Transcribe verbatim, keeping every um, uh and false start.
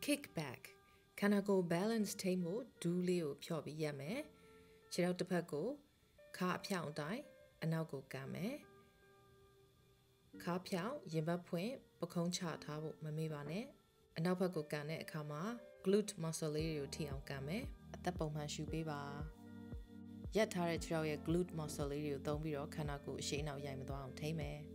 kick back ခန္ဓာကိုယ် balance ထိန်းဖို့ဒူးလေးကိုဖြော့ပြီးရက်မယ်ခြေထောက်တစ်ဖက်ကိုခါအဖြောင်အတိုင်းအနောက်ကိုကန်မယ်ခါဖြောင်ရင်ဘတ်ဖွင့်ပခုံးချထားဖို့မမေ့ပါနဲ့အနောက်ဘက်ကိုကန်တဲ့အခါမှာ glute muscle လေးတွေကိုထိအောင်ကန်မယ်အသက်ပုံမှန်ရှူပေးပါရက်ထားတဲ့ခြေထောက်ရဲ့ glute muscle လေးတွေကိုသုံးပြီးတော့ခန္ဓာကိုယ်အရှိအနောက်ရိုက်မသွားအောင်ထိန်းမယ်